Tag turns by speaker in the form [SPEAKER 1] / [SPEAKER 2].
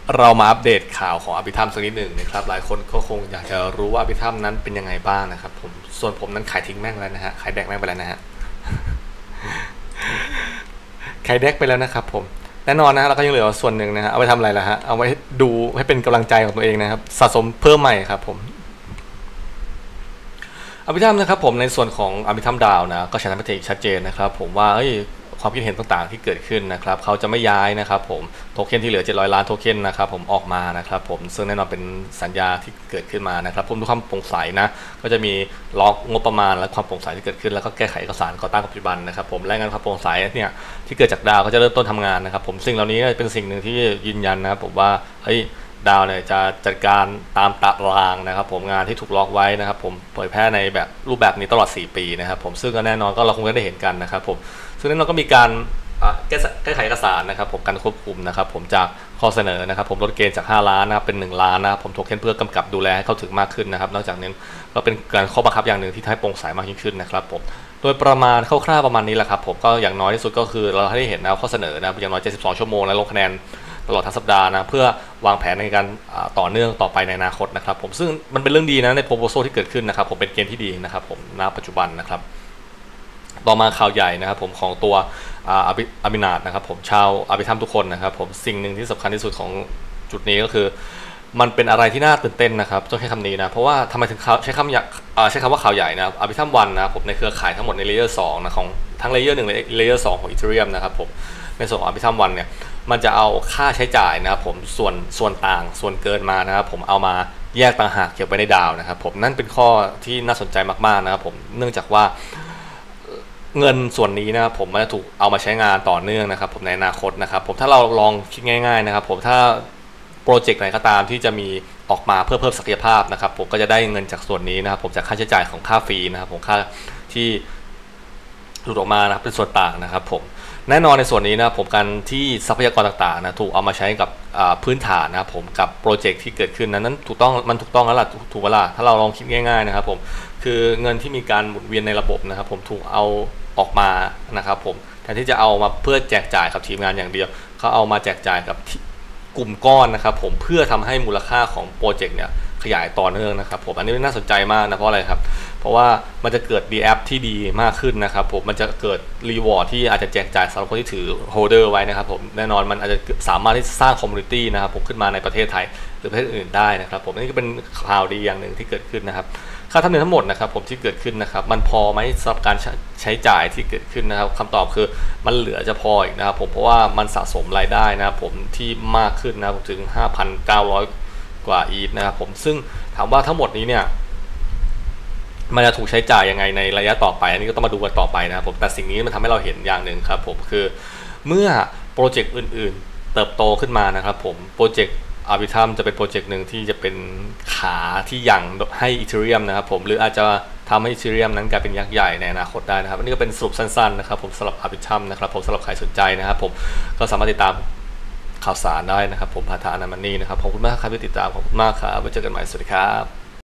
[SPEAKER 1] เรามาอัปเดตข่าวของอภิธรรมสักนิดหนึ่งนะครับหลายคนก็คงอยากจะรู้ว่าอภิธรรมนั้นเป็นยังไงบ้างนะครับผมส่วนผมนั้นขายทิ้งแม่งแล้วนะฮะขายแดกแม่งไปแล้วนะฮะขายแดกไปแล้วนะครับผมแน่นอนนะเราก็ยังเหลือส่วนหนึ่งนะฮะเอาไปทำอะไรล่ะฮะเอาไว้ดูให้เป็นกำลังใจของตัวเองนะครับสะสมเพิ่มใหม่ครับผมอภิธรรมนะครับผมในส่วนของอภิธรรมดาวนะก็ชัดเจนชัดเจนนะครับผมว่าความคิดเห็นต่างๆที่เกิดขึ้นนะครับเขาจะไม่ย้ายนะครับผมโทเค็นที่เหลือ700ล้านโทเค็นนะครับผมออกมานะครับผมซึ่งแน่นอนเป็นสัญญาที่เกิดขึ้นมานะครับผมด้วยความโปร่งใสนะก็จะมีล็อกงบประมาณและความโปร่งใสที่เกิดขึ้นแล้วก็แก้ไขเอกสารก่อตั้งปัจจุบันนะครับผมและงานความโปร่งใสเนี่ยที่เกิดจากดาวก็จะเริ่มต้นทำงานนะครับผมสิ่งเหล่านี้เป็นสิ่งหนึ่งที่ยืนยันนะครับผมว่าดาวเนี่ยจะจัดการตามตารางนะครับผมงานที่ถูกล็อกไว้นะครับผมเผยแพร่ในแบบรูปแบบนี้ตลอด4 ปีนะครับผมซึ่งก็แน่นอนก็เราคงได้เห็นกันนะครับผมซึ่งนั้นเราก็มีการแก้ไขเอกสารนะครับผมการควบคุมนะครับผมจากข้อเสนอนะครับผมลดเกณฑ์จาก5 ล้านนะครับเป็น1 ล้านนะครับผมโทเค็นเพื่อกำกับดูแลให้เข้าถึงมากขึ้นนะครับนอกจากนี้ก็เป็นการข้อบังคับอย่างหนึ่งที่ให้โปร่งใสมากยิ่งขึ้นนะครับผมโดยประมาณคร่าวๆประมาณนี้แหละครับผมก็อย่างน้อยที่สุดก็คือเราได้เห็นนะข้อเสนอนะอย่างน้อย72 ชั่วโมงและลงคะแนนตลอดทั้งสัปดาห์นะเพื่อวางแผนในการต่อเนื่องต่อไปในอนาคตนะครับผมซึ่งมันเป็นเรื่องดีนะในโปรโพโซลที่เกิดขึ้นนะครับผมเป็นเกณฑ์ที่ดีนะครับผมณปัจจุบันนะครับต่อมาข่าวใหญ่นะครับผมของตัวอภินาถนะครับผมชาวอภิธรรมทุกคนนะครับผมสิ่งหนึ่งที่สำคัญที่สุดของจุดนี้ก็คือมันเป็นอะไรที่น่าตื่นเต้นนะครับต้องใช้คำนี้นะเพราะว่าทำไมถึงใช้คำว่าข่าวใหญ่นะอภิธรรมวันนะผมในเครือข่ายทั้งหมดในเลเยอร์2นะของทั้งเลเยอร์1และเลเยอร์2ของอีเธเรียมนะครับผมในส่วนของอภิธรรมวันเนี่ยมันจะเอาค่าใช้จ่ายนะครับผมส่วนต่างส่วนเกินมานะครับผมเอามาแยกต่างหากเก็บไว้ในดาวนะครับผมนั่นเป็นข้อที่น่าสนใจมากๆนะครับผมเนื่องจากว่าเงินส่วนนี้นะครับผมมันจะถูกเอามาใช้งานต่อเนื่องนะครับผมในอนาคตนะครับผมถ้าเราลองคิดง่ายๆนะครับผมถ้าโปรเจกต์ไหนก็ตามที่จะมีออกมาเพื่อเพิ่มศักยภาพนะครับผมก็จะได้เงินจากส่วนนี้นะครับผมจากค่าใช้จ่ายของค่าฟรีนะครับผมค่าที่หลุดออกมานะครับเป็นส่วนต่างนะครับผมแน่นอนในส่วนนี้นะผมการที่ทรัพยากรต่างๆนะถูกเอามาใช้กับพื้นฐานนะครับผมกับโปรเจกต์ที่เกิดขึ้นนั้นถูกต้องแล้วล่ะถูกเวลาถ้าเราลองคิดง่ายๆนะครับผมคือเงินที่มีการหมุนเวียนในระบบนะครับผมถูกเอาออกมานะครับผมแทนที่จะเอามาเพื่อแจกจ่ายกับทีมงานอย่างเดียวเขาเอามาแจกจ่ายกับกลุ่มก้อนนะครับผมเพื่อทำให้มูลค่าของโปรเจกต์เนี่ยขยายต่อเนื่องนะครับผมอันนี้น่าสนใจมากนะเพราะอะไรครับเพราะว่ามันจะเกิด DApp ที่ดีมากขึ้นนะครับผมมันจะเกิด Reward ที่อาจจะแจกจ่ายสำหรับคนที่ถือโฮลเดอร์ไว้นะครับผมแน่นอนมันอาจจะสามารถที่สร้างคอมมูนิตี้นะครับผมขึ้นมาในประเทศไทยหรือประเทศอื่นได้นะครับผมนี่ก็เป็นข่าวดีอย่างหนึ่งที่เกิดขึ้นนะครับค่าธรรมเนียมทั้งหมดนะครับผมที่เกิดขึ้นนะครับมันพอไหมสำหรับการใช้จ่ายที่เกิดขึ้นนะครับคำตอบคือมันเหลือจะพออีกนะครับผมเพราะว่ามันสะสมรายได้นะครับผมที่มากขึ้นนะถึง 5,900 กว่าอีทนะครับผมซึ่งถามว่าทั้งหมดนี้เนี่ยมันจะถูกใช้จ่ายยังไงในระยะต่อไปอันนี้ก็ต้องมาดูกันต่อไปนะครับผมแต่สิ่งนี้มันทำให้เราเห็นอย่างหนึ่งครับผมคือเมื่อโปรเจกต์อื่นๆเติบโตขึ้นมานะครับผมโปรเจกต์อาร์บิทรัมจะเป็นโปรเจกต์หนึ่งที่จะเป็นขาที่ยั่งให้อีเธเรียมนะครับผมหรืออาจจะทำให้อีเธเรียมนั้นกลายเป็นยักษ์ใหญ่ในอนาคตได้นะครับอันนี้ก็เป็นสรุปสั้นๆนะครับผมสำหรับอาร์บิทรัมนะครับผมสำหรับใครสนใจนะครับผมก็สามารถติดตามข่าวสารได้นะครับผมผ่านทางอนามันนี่นะครับขอบคุณมากครับที่ติดตามขอบคุณมากครับไว้เจอกันใหม่สวัสดีครับ